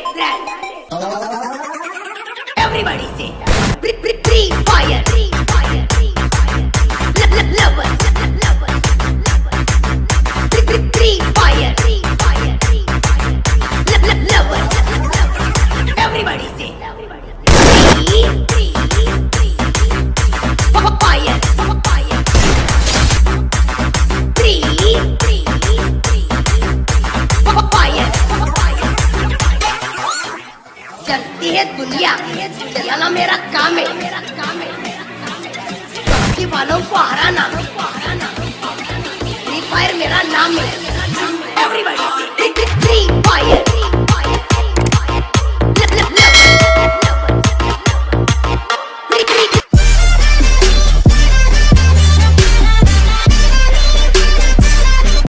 Everybody say Free Fire. Lovers. Free Fire. Lovers. Everybody say Free Fire. चलती है दुनिया चलाना मेरा काम है बाकी वालों को हराना फ्री फायर मेरा नाम है एवरीबॉडी